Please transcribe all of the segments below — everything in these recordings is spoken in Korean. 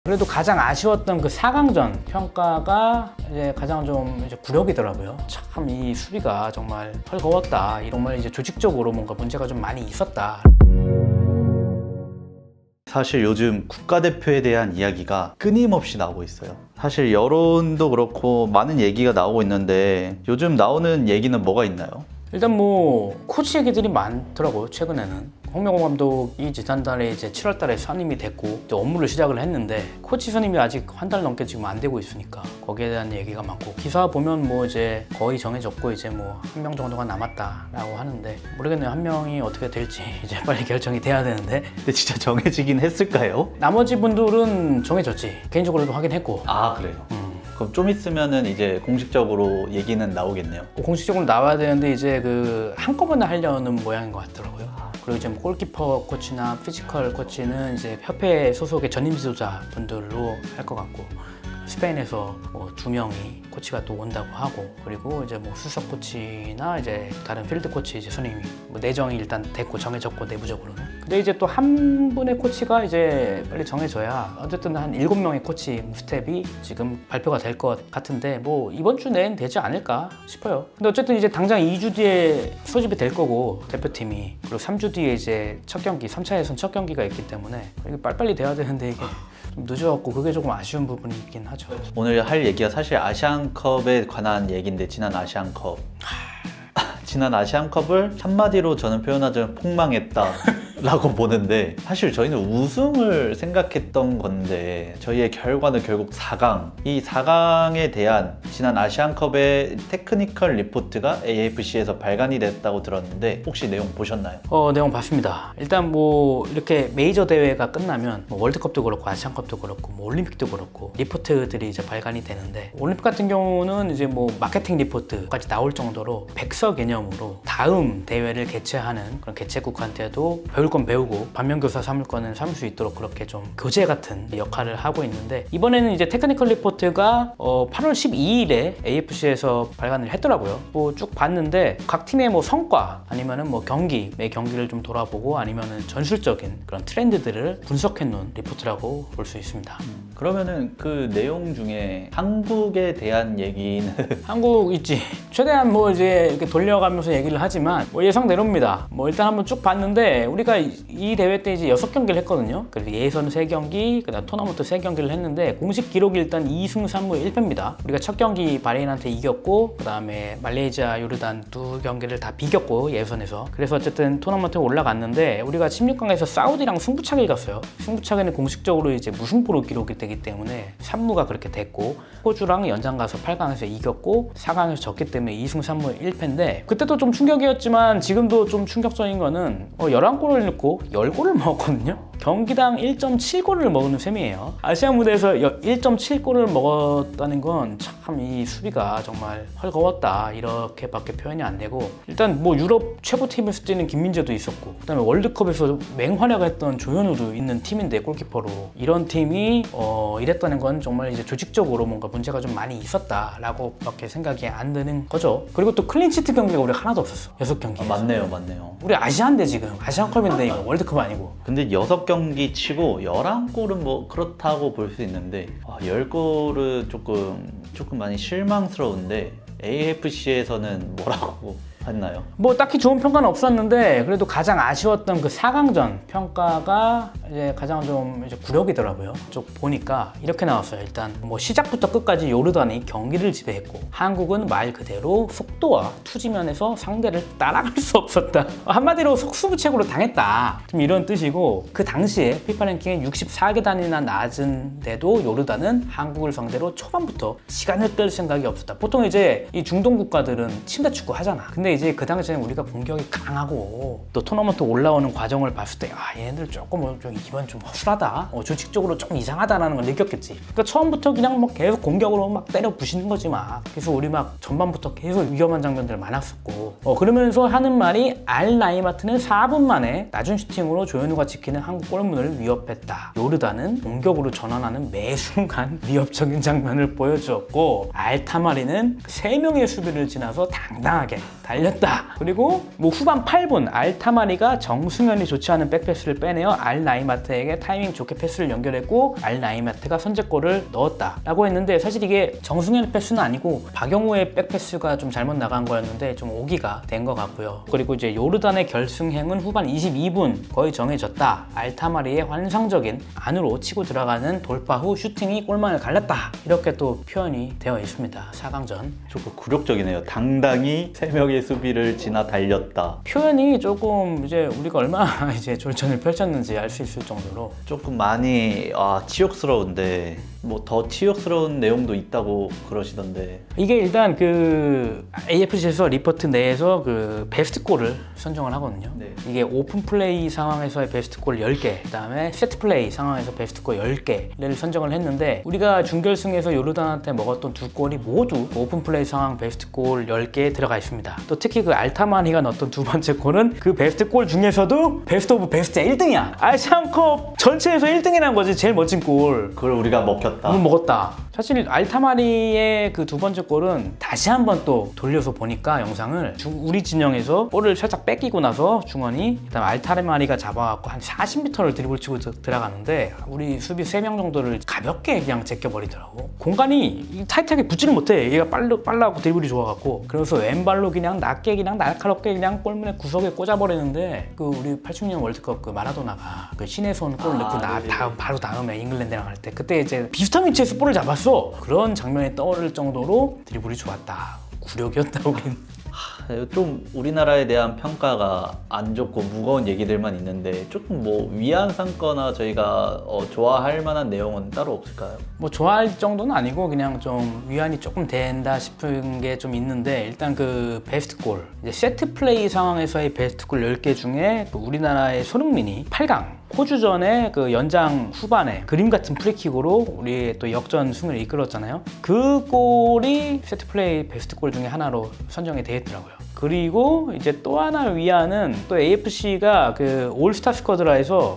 그래도 가장 아쉬웠던 그 4강전 평가가 이제 가장 좀 이제 굴욕이더라고요. 참 이 수비가 정말 헐거웠다. 정말 이제 조직적으로 뭔가 문제가 좀 많이 있었다. 사실 요즘 국가대표에 대한 이야기가 끊임없이 나오고 있어요. 사실 여론도 그렇고 많은 얘기가 나오고 있는데 요즘 나오는 얘기는 뭐가 있나요? 일단 뭐 코치 얘기들이 많더라고요. 최근에는 홍명보 감독이 지난달에 이제 7월달에 선임이 됐고 이제 업무를 시작을 했는데 코치 선임이 아직 한 달 넘게 지금 안 되고 있으니까 거기에 대한 얘기가 많고, 기사 보면 뭐 이제 거의 정해졌고 이제 뭐 한 명 정도가 남았다라고 하는데 모르겠네요. 한 명이 어떻게 될지 이제 빨리 결정이 돼야 되는데. 근데 진짜 정해지긴 했을까요? 나머지 분들은 정해졌지. 개인적으로도 확인했고. 아, 그래요? 그럼 좀 있으면은 이제 공식적으로 얘기는 나오겠네요. 공식적으로 나와야 되는데 이제 그 한꺼번에 하려는 모양인 것 같더라고요. 그리고 이제 골키퍼 코치나 피지컬 코치는 이제 협회 소속의 전임 지도자 분들로 할 것 같고, 스페인에서 뭐 2명이 코치가 또 온다고 하고, 그리고 이제 뭐 수석 코치나 이제 다른 필드 코치 이제 선임이 뭐 내정이 일단 됐고 정해졌고 내부적으로는. 근데 이제 또 한 분의 코치가 이제 빨리 정해져야 어쨌든 한 7명의 코치 스텝이 지금 발표가 될 것 같은데 뭐 이번 주 내엔 되지 않을까 싶어요. 근데 어쨌든 이제 당장 2주 뒤에 소집이 될 거고 대표팀이, 그리고 3주 뒤에 이제 첫 경기 3차 예선 첫 경기가 있기 때문에 이게 빨리빨리 돼야 되는데 이게 좀 늦어갖고 그게 조금 아쉬운 부분이 있긴 하죠. 오늘 할 얘기가 사실 아시안컵에 관한 얘기인데, 지난 아시안컵 지난 아시안컵을 한마디로 저는 표현하자면 폭망했다 라고 보는데, 사실 저희는 우승을 생각했던 건데 저희의 결과는 결국 4강. 이 4강에 대한 지난 아시안컵의 테크니컬 리포트가 AFC에서 발간이 됐다고 들었는데 혹시 내용 보셨나요? 내용 봤습니다. 일단 뭐 이렇게 메이저 대회가 끝나면 뭐 월드컵도 그렇고 아시안컵도 그렇고 뭐 올림픽도 그렇고 리포트들이 이제 발간이 되는데, 올림픽 같은 경우는 이제 뭐 마케팅 리포트까지 나올 정도로 백서 개념으로 다음 대회를 개최하는 그런 개최국한테도 배울 건 배우고 반면교사 삼을 거는 삼을 수 있도록 그렇게 좀 교재 같은 역할을 하고 있는데, 이번에는 이제 테크니컬 리포트가 8월 12일에 AFC에서 발간을 했더라고요. 뭐 쭉 봤는데 각 팀의 뭐 성과 아니면은 뭐 경기, 매 경기를 좀 돌아보고 아니면은 전술적인 그런 트렌드들을 분석해 놓은 리포트라고 볼 수 있습니다. 그러면은 그 내용 중에 한국에 대한 얘기는 한국 있지. 최대한 뭐 이제 이렇게 돌려가면서 얘기를 하지만 뭐 예상대로입니다. 뭐 일단 한번 쭉 봤는데 우리가 이 대회 때 이제 6경기를 했거든요. 그래서 예선 3경기, 그다음 토너먼트 3경기를 했는데 공식 기록이 일단 2승 3무 1패입니다. 우리가 첫 경기 바레인한테 이겼고, 그다음에 말레이시아, 요르단 2경기를 다 비겼고 예선에서. 그래서 어쨌든 토너먼트에 올라갔는데 우리가 16강에서 사우디랑 승부차기를 갔어요. 승부차기는 공식적으로 이제 무승부로 기록이 되기 때문에 3무가 그렇게 됐고, 호주랑 연장 가서 8강에서 이겼고 4강에서 졌기 때문에 2승 3무 1패인데, 그때도 좀 충격이었지만 지금도 좀 충격적인 거는 11골을 넣고 10골을 먹었거든요. 경기당 1.7골을 먹는 셈이에요. 아시안 무대에서 1.7골을 먹었다는 건 참 이 수비가 정말 헐거웠다 이렇게밖에 표현이 안 되고, 일단 뭐 유럽 최고팀에서 뛰는 김민재도 있었고, 그다음에 월드컵에서 맹활약했던 조현우도 있는 팀인데 골키퍼로, 이런 팀이 이랬다는 건 정말 이제 조직적으로 뭔가 문제가 좀 많이 있었다라고 밖에 생각이 안 드는 거죠. 그리고 또 클린치트 경기가 우리 하나도 없었어. 6경기. 맞네요. 우리 아시안데 지금 아시안컵인데 이거 월드컵 아니고. 근데 6경기 치고 11골은 뭐 그렇다고 볼 수 있는데 10골은 조금 많이 실망스러운데, AFC에서는 뭐라고 했나요? 뭐 딱히 좋은 평가는 없었는데 그래도 가장 아쉬웠던 그 4강전 평가가 이제 가장 좀 이제 굴욕이더라고요. 쭉 보니까 이렇게 나왔어요. 일단 뭐 시작부터 끝까지 요르단이 경기를 지배했고 한국은 말 그대로 속도와 투지면에서 상대를 따라갈 수 없었다. 한마디로 속수무책으로 당했다. 좀 이런 뜻이고, 그 당시에 피파 랭킹에 64계단이나 낮은데도 요르단은 한국을 상대로 초반부터 시간을 끌 생각이 없었다. 보통 이제 이 중동 국가들은 침대 축구 하잖아. 근데 이제 그 당시에는 우리가 공격이 강하고 또 토너먼트 올라오는 과정을 봤을 때 얘네들 조금 좀 이번 좀 허술하다, 조직적으로 좀 이상하다라는 걸 느꼈겠지. 그러니까 처음부터 그냥 막 계속 공격으로 막 때려 부시는 거지 막. 그래서 우리 막 전반부터 계속 위험한 장면들 많았었고, 그러면서 하는 말이 알 나이마트는 4분 만에 낮은 슈팅으로 조현우가 지키는 한국 골문을 위협했다. 요르단은 공격으로 전환하는 매 순간 위협적인 장면을 보여주었고, 알 타마리는 3명의 수비를 지나서 당당하게 달렸다. 그리고 뭐 후반 8분 알타마리가 정승현이 좋지 않은 백패스를 빼내어 알나이마트에게 타이밍 좋게 패스를 연결했고 알나이마트가 선제골을 넣었다 라고 했는데, 사실 이게 정승현의 패스는 아니고 박영우의 백패스가 좀 잘못 나간 거였는데 좀 오기가 된 것 같고요. 그리고 이제 요르단의 결승행은 후반 22분 거의 정해졌다. 알타마리의 환상적인 안으로 치고 들어가는 돌파 후 슈팅이 골망을 갈랐다. 이렇게 또 표현이 되어 있습니다. 4강전. 조금 굴욕적이네요. 당당히 3명의 수비를 지나 달렸다. 표현이 조금 이제 우리가 얼마나 이제 졸전을 펼쳤는지 알 수 있을 정도로 조금 많이 치욕스러운데, 뭐 더 치욕스러운 내용도 있다고 그러시던데. 이게 일단 그 AFC에서 리포트 내에서 그 베스트 골을 선정을 하거든요. 네. 이게 오픈 플레이 상황에서의 베스트 골 10개, 그다음에 세트 플레이 상황에서 베스트 골 10개를 선정을 했는데, 우리가 준결승에서 요르단한테 먹었던 두 골이 모두 오픈 플레이 상황 베스트 골 10개에 들어가 있습니다. 또 특히 그 알타마니가 넣었던 두 번째 골은 그 베스트 골 중에서도 베스트 오브 베스트 1등이야. 아시안컵 전체에서 1등이라는 거지. 제일 멋진 골. 그걸 우리가 먹혔다. 먹었다. 사실 알타마리의 그 두 번째 골은 다시 한번 또 돌려서 보니까 영상을 우리 진영에서 볼을 살짝 뺏기고 나서 중원이, 그다음 알타마리가 잡아갖고 한 40m를 드리블 치고 들어가는데 우리 수비 3명 정도를 가볍게 그냥 제껴버리더라고. 공간이 타이트하게 붙지를 못해. 얘가 빨라고 드리블이 좋아갖고. 그래서 왼발로 그냥 낮게 그냥 날카롭게 그냥 골문에 구석에 꽂아버리는데, 그 우리 86년 월드컵 그 마라도나가 그 신의 손 골 넣고 바로 다음에 잉글랜드랑 할 때 그때 이제 비슷한 위치에서 볼을 잡았어. 그런 장면이 떠오를 정도로 드리블이 좋았다. 굴욕이었다 우린. 좀 우리나라에 대한 평가가 안 좋고 무거운 얘기들만 있는데, 조금 뭐 위안 삼거나 저희가 좋아할 만한 내용은 따로 없을까요? 뭐 좋아할 정도는 아니고 그냥 좀 위안이 조금 된다 싶은 게 좀 있는데, 일단 그 베스트 골, 이제 세트 플레이 상황에서의 베스트 골 10개 중에 그 우리나라의 손흥민이 8강 호주전의 그 연장 후반에 그림 같은 프리킥으로 우리 또 역전 승을 이끌었잖아요. 그 골이 세트 플레이 베스트 골 중에 하나로 선정이 되어 있더라고요. 그리고 이제 또 하나 위안은, 또 AFC가 그 올스타 스쿼드라에서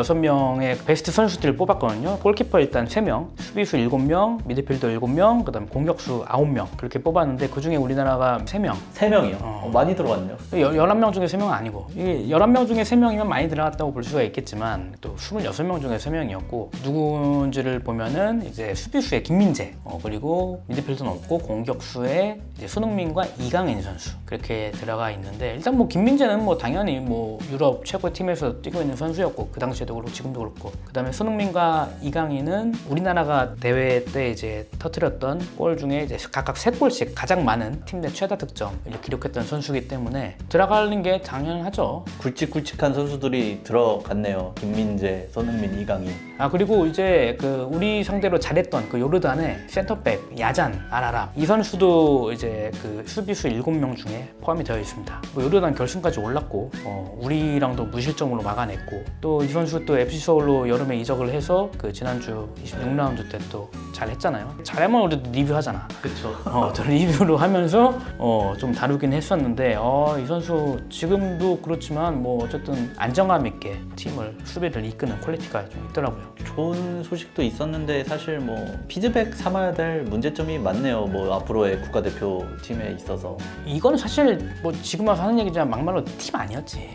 26명의 베스트 선수들을 뽑았거든요. 골키퍼 일단 3명, 수비수 7명, 미드필더 7명, 그 다음 공격수 9명 그렇게 뽑았는데, 그 중에 우리나라가 3명. 3명이요? 많이 들어갔네요. 11명 중에 3명은 아니고, 이게 11명 중에 3명이면 많이 들어갔다고 볼 수가 있겠지만 또 26명 중에 3명이었고, 누군지를 보면은 이제 수비수의 김민재, 그리고 미드필더는 없고 공격수의 이제 손흥민과 이강인 선수 그렇게 들어가 있는데, 일단 뭐 김민재는 뭐 당연히 뭐 유럽 최고의 팀에서 뛰고 있는 선수였고, 그 당시에도 그렇고 지금도 그렇고, 그 다음에 손흥민과 이강인은 우리나라가 대회 때 이제 터뜨렸던 골 중에 이제 각각 3골씩 가장 많은 팀 내 최다 득점을 기록했던 선수이기 때문에 들어가는 게 당연하죠. 굵직굵직한 선수들이 들어갔네요. 김민재, 손흥민, 이강인. 그리고 이제 그 우리 상대로 잘했던 그 요르단의 센터백 야잔 아라람, 이 선수도 이제 그 수비수 7명 중에 포함이 되어 있습니다. 뭐 요르단 결승까지 올랐고, 우리랑도 무실점으로 막아냈고, 또 이 선수 또 FC 서울로 여름에 이적을 해서 그 지난주 26라운드 때 또 잘했잖아요. 잘하면 우리도 리뷰하잖아. 그렇죠. 저 리뷰로 하면서 좀 다루긴 했었는데, 이 선수 지금도 그렇지만 뭐 어쨌든 안정감 있게 팀을 수비를 이끄는 퀄리티가 좀 있더라고요. 좋은 소식도 있었는데, 사실 뭐 피드백 삼아야 될 문제점이 많네요. 뭐 앞으로의 국가대표 팀에 있어서. 이건 사실 뭐 지금 와서 하는 얘기지만 막말로 팀 아니었지.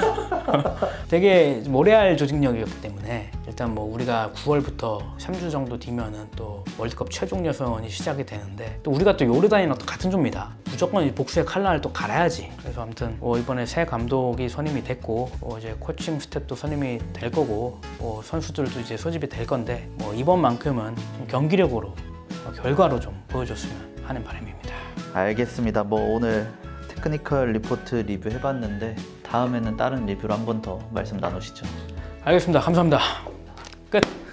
되게 모래알 조직력이었기 때문에, 일단 뭐 우리가 9월부터 3주 정도 뒤면은 또 월드컵 최종 예선이 시작이 되는데, 또 우리가 또 요르단이랑 또 같은 조입니다. 무조건 이 복수의 칼날을 또 갈아야지. 그래서 아무튼 이번에 새 감독이 선임이 됐고, 이제 코칭 스텝도 선임이 될 거고, 선수들도 이제 소집이 될 건데, 이번만큼은 좀 경기력으로 결과로 좀 보여줬으면 하는 바람입니다. 알겠습니다. 뭐 오늘 테크니컬 리포트 리뷰 해봤는데, 다음에는 다른 리뷰로 한 번 더 말씀 나누시죠. 알겠습니다. 감사합니다. 끝.